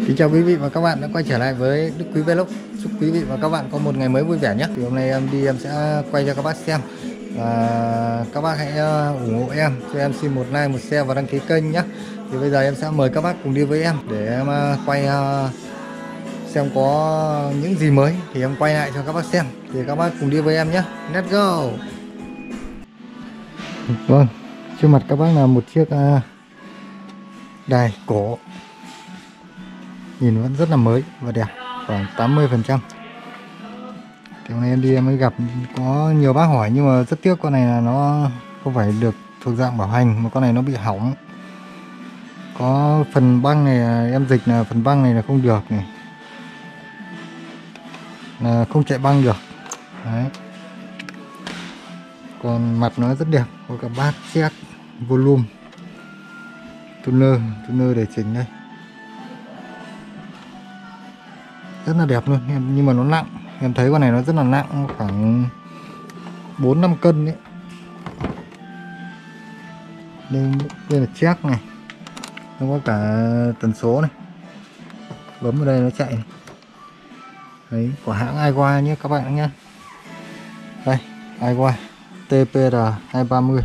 Kính chào quý vị và các bạn đã quay trở lại với Đức Quý Vlog. Chúc quý vị và các bạn có một ngày mới vui vẻ nhé. Thì hôm nay em sẽ quay cho các bác xem, và các bác hãy ủng hộ em, cho em xin một like, một share và đăng ký kênh nhé. Thì bây giờ em sẽ mời các bác cùng đi với em để em quay xem có những gì mới thì em quay lại cho các bác xem. Thì các bác cùng đi với em nhé. Let's go. Vâng, trước mặt các bác là một chiếc đài cổ, nhìn vẫn rất là mới và đẹp, khoảng 80%. Thì hôm nay em đi em mới gặp có nhiều bác hỏi, nhưng mà rất tiếc con này là nó không phải được thuộc dạng bảo hành, mà con này nó bị hỏng. Có phần băng này em dịch là phần băng này là không được này, là không chạy băng được. Đấy. Còn mặt nó rất đẹp, có cả bát check, volume, tuner để chỉnh đây. Rất là đẹp luôn em, nhưng mà nó nặng. Em thấy con này nó rất là nặng, khoảng 4-5 cân đấy. Đây là check này, nó có cả tần số này, bấm vào đây nó chạy này. Đấy, của hãng Aiwa nhé các bạn nhé. Đây, Aiwa TPR 230,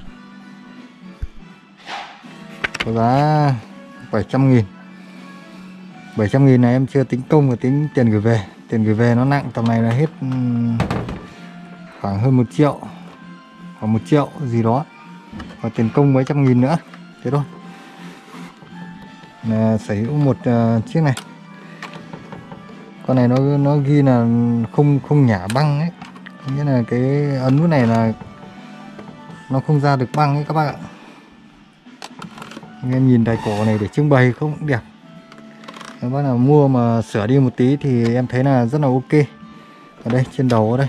có giá 700.000. 700.000 này em chưa tính công và tính tiền gửi về. Tiền gửi về nó nặng, tầm này là hết khoảng hơn 1 triệu, khoảng 1 triệu gì đó, và tiền công mấy trăm nghìn nữa. Thế thôi là sở hữu một chiếc này. Con này nó ghi là không nhả băng ấy, nghĩa là cái ấn nút này là nó không ra được băng ấy các bác ạ. Em nhìn đài cổ này để trưng bày không đẹp. Nếu bác nào mua mà sửa đi một tí thì em thấy là rất là ok. Ở đây trên đầu ở đây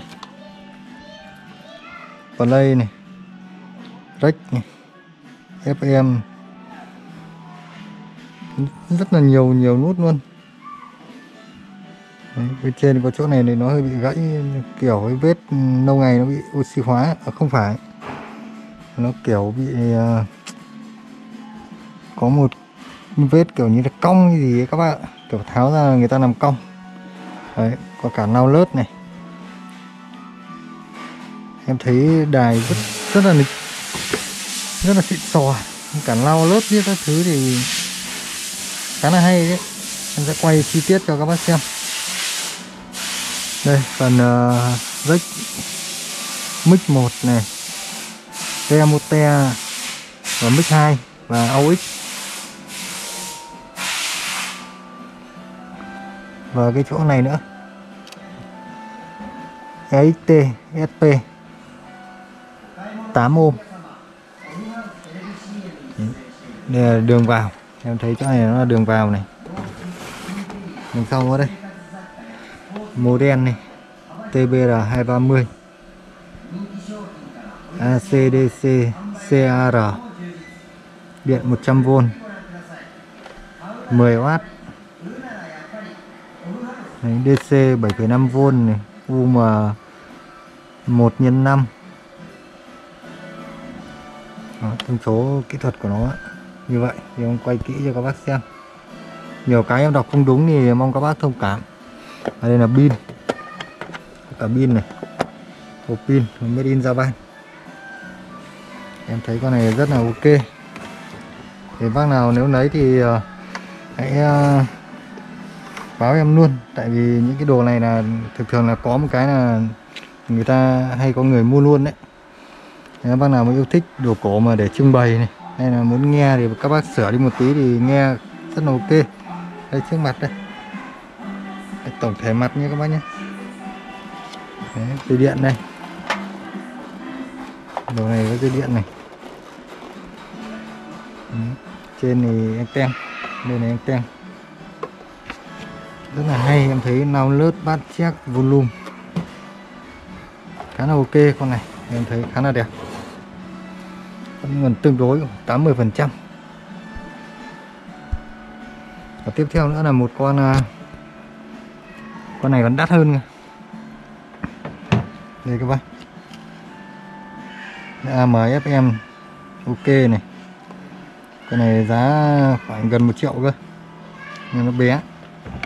play này, rec này, FM, rất là nhiều nút luôn. Đấy, bên trên có chỗ này thì nó hơi bị gãy, kiểu cái vết lâu ngày nó bị oxy hóa. Không phải, nó kiểu bị có một vết kiểu như là cong cái gì ấy các bạn, kiểu tháo ra người ta làm cong. Đấy, có cả nao lớt này. Em thấy đài rất là xịn sò, cả lau lớp với các thứ thì khá là hay đấy. Em sẽ quay chi tiết cho các bác xem. Đây, phần rec mic 1 này, Mote và mic 2 và AUX. Và cái chỗ này nữa, EXT SP 8 ohm. Đây là đường vào, em thấy chỗ này nó là đường vào này. Đằng sau ở đây model này, TBR 230, ACDC CAR, điện 100V, 10W. Đấy, DC 7,5V này, UM 1x5. Đó, thông số kỹ thuật của nó như vậy thì em quay kỹ cho các bác xem. Nhiều cái em đọc không đúng thì mong các bác thông cảm. Ở đây là pin, cả pin này, hộp pin made in Japan. Em thấy con này rất là ok. Thì bác nào nếu lấy thì hãy báo em luôn, tại vì những cái đồ này là thường là có một cái là người ta hay có người mua luôn đấy. Nếu bác nào mà yêu thích đồ cổ mà để trưng bày này, hay là muốn nghe thì các bác sửa đi một tí thì nghe rất là ok. Đây trước mặt đây, tổng thể mặt nha các bác nhé. Đấy, dây điện đây, đồ này có dây điện này. Trên thì anten, đây này anten, rất là hay. Em thấy nao lớt, bát check, volume khá là ok. Con này em thấy khá là đẹp, còn tương đối 80%. Và tiếp theo nữa là một con này còn đắt hơn. Đây các bác, AM/FM ok này. Cái này giá khoảng gần 1 triệu cơ, nhưng nó bé.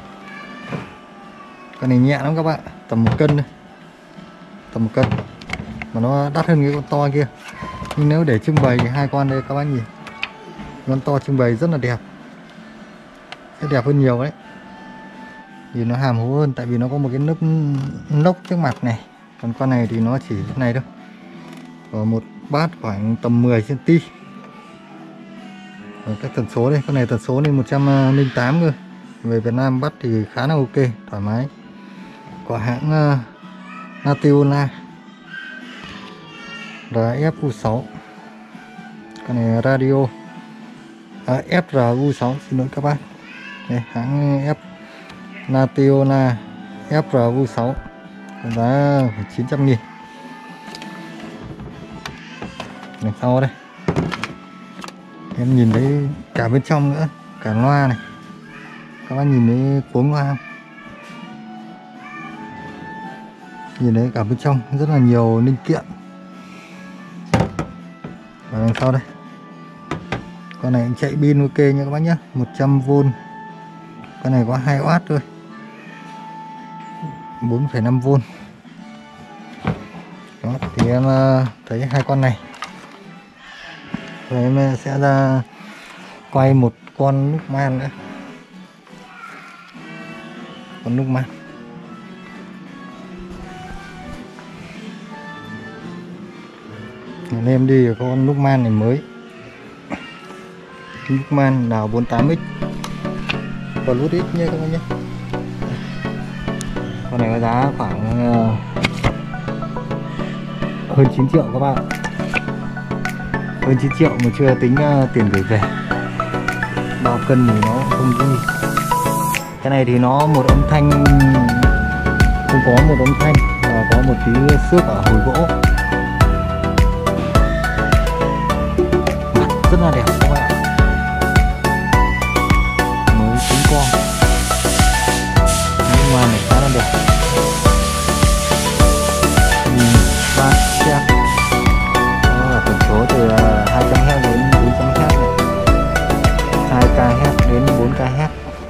Con này nhẹ lắm các bạn, tầm 1 cân thôi. Tầm 1 cân. Mà nó đắt hơn cái con to kia. Nhưng nếu để trưng bày thì hai con đây các bác nhìn. Con to trưng bày rất là đẹp. Sẽ đẹp hơn nhiều đấy. Vì nó hàm hố hơn, tại vì nó có một cái nóc trước mặt này. Còn con này thì nó chỉ thế này thôi. Có một bát khoảng tầm 10 cm. Ở các tần số đây, con này tần số lên 108 cơ. Về Việt Nam bắt thì khá là ok, thoải mái. Của hãng Nateona RFU6. Con này radio FRU6, xin lỗi các bác. Đây, hãng Nateona FRU6, giá 900.000. Đằng sau đây em nhìn thấy cả bên trong nữa, cả loa này, các bác nhìn thấy cuống loa không? Nhìn thấy cả bên trong rất là nhiều linh kiện. Và đằng sau đây, con này chạy pin ok nha các bác nhé, 100V. Con này có 2W thôi, 4,5V. Đó, thì em thấy hai con này. Rồi em sẽ ra quay một con nút man nữa. Con nút man. Nên em đi con nút man này mới. Nút man đào 48X. Còn lút ít nhé các bạn nhé. Con này có giá khoảng hơn 9 triệu các bạn. Hơn 9 triệu mà chưa tính tiền gửi về. Bao cân thì nó không vui. Cái này thì nó một âm thanh, không có một âm thanh, và có một tí xước ở hồi gỗ. Mặt rất là đẹp các bạn. Mới chính con. Nhưng mà này khá là đẹp. Ba xe. Đó là tần số từ 200Hz đến 400Hz này. 2kHz đến 4kHz.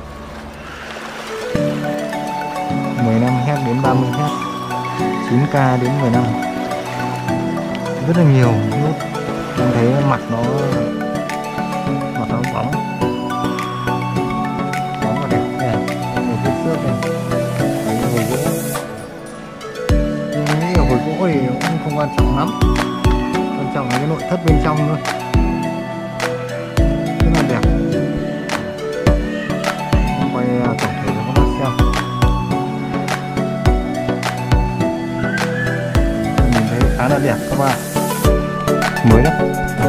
15Hz đến 30Hz. 9K đến 15. Rất là nhiều nút. Em thấy mặt nó bóng và đẹp này, một cái xước này, hồi gỗ. Nhưng nghĩ là hồi gỗ thì cũng không quan trọng lắm, quan trọng là cái nội thất bên trong thôi. Rất là đẹp. Em quay tổng thể cho các bạn xem. Nhìn thấy khá là đẹp các bạn, mới lắm.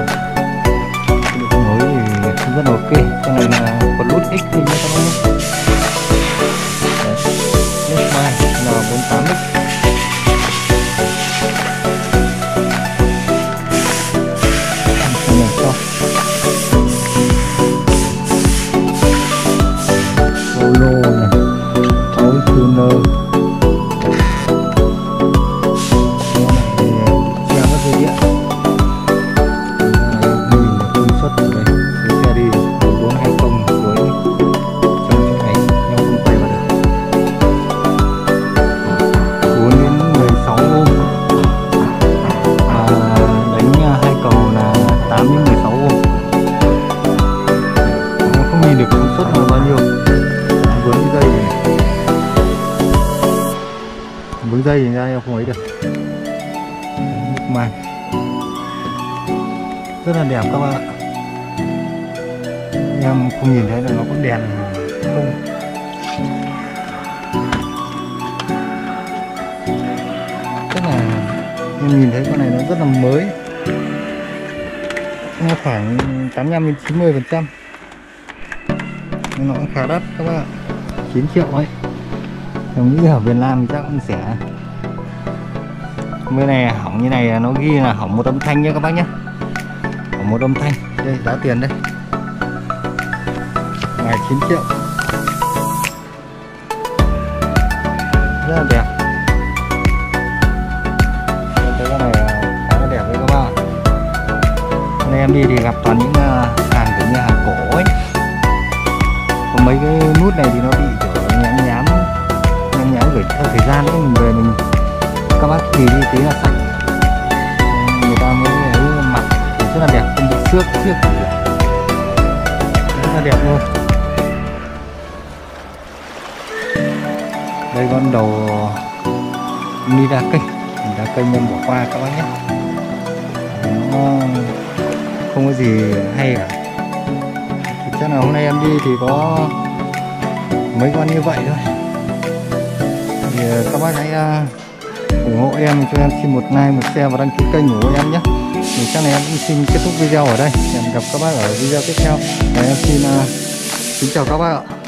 Độ mới thì rất là ok. Con này là con lút X thì nha các bạn nhé. Nút man là 48X. Solo này, thấu tuner. Vướng dây thì ra em không ấy được. Nút man rất là đẹp các bạn ạ. Em không nhìn thấy là nó có đèn không. Tức là em nhìn thấy con này nó rất là mới. Nó khoảng 85-90%. Nhưng nó cũng khá đắt các bạn ạ. 9 triệu ấy. Em nghĩ ở Việt Nam chắc cũng rẻ. Bên này hỏng như này nó ghi là hỏng một âm thanh nhé các bác nhé. Hỏng một âm thanh. Đây giá tiền đây. Ngoài 9 triệu. Rất là đẹp. Em thấy con này khá là đẹp đấy các bác. Hôm nay em đi thì gặp toàn những hàng kiểu như hàng cổ ấy. Còn mấy cái nút này thì nó bị kiểu nhám nhám gửi phải theo thời gian đấy, mình về mình các bác thì đi tí là sạch, người ta mới ấy, mặt thì rất là đẹp, không bị xước xước gì cả, rất là đẹp luôn. Đây con đầu ni đa kênh em bỏ qua các bác nhé, nó không có gì hay cả. Thực chất là hôm nay em đi thì có mấy con như vậy thôi, thì các bác hãy ủng hộ em, cho em xin một like, một share và đăng ký kênh của em nhé. Thì chắc này em cũng xin kết thúc video ở đây, hẹn gặp các bác ở video tiếp theo và em xin chào các bác ạ.